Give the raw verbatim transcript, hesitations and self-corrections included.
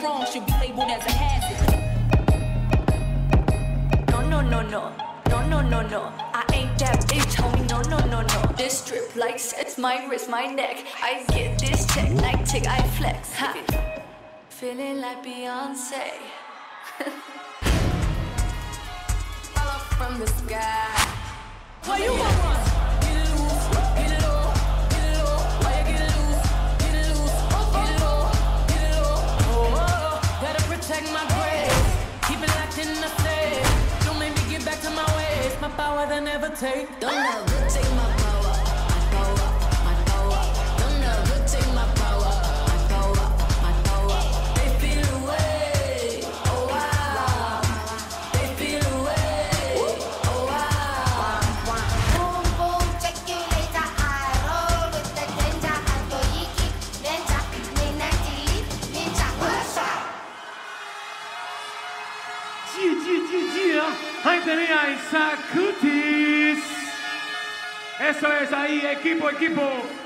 wrong should be labeled as a hazard. No, no, no, no. No, no, no, no. I ain't that bitch, homie. No, no, no, no. This strip like sets my wrist, my neck. I get this check like tick, I flex. Ha. Feeling like Beyonce. Fall off from the sky. Where you gonna run? Get it loose, get it low, get it low. Why you get it loose, get it loose, get it low, get it low. Oh, oh, oh. Gotta protect my grace. Keep it locked in the safe. Don't make me get back to my ways. My power they never take. Don't ever take my power, my power, my power. Don't ever take my power, my power, my power. They feel away, oh wow. They feel away, oh wow. Boom boom, check you later. I roll with the danger. I go yiki, danger. Midnight delete, ninja, what's up? 记记记记啊！还等你爱萨库蒂斯 ，S O S aí, equipo, equipo.